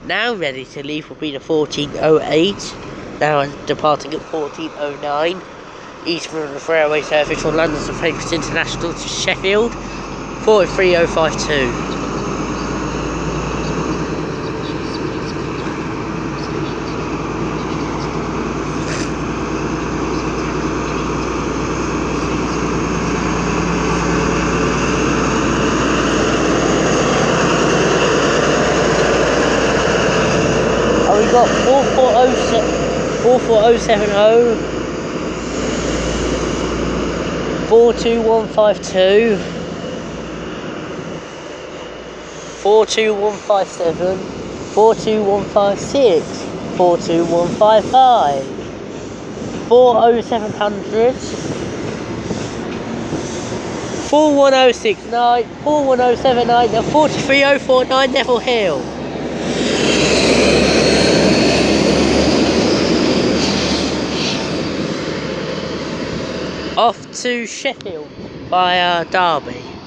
Now ready to leave will be the 1408. Now departing at 1409. Eastbourne Railway service from London to Pancras International to Sheffield. 43052. We got 44070, 42152, 42157, 42156, 42155, 40700, 41069, 41079 and 43049 Neville Hill. Off to Sheffield via Derby.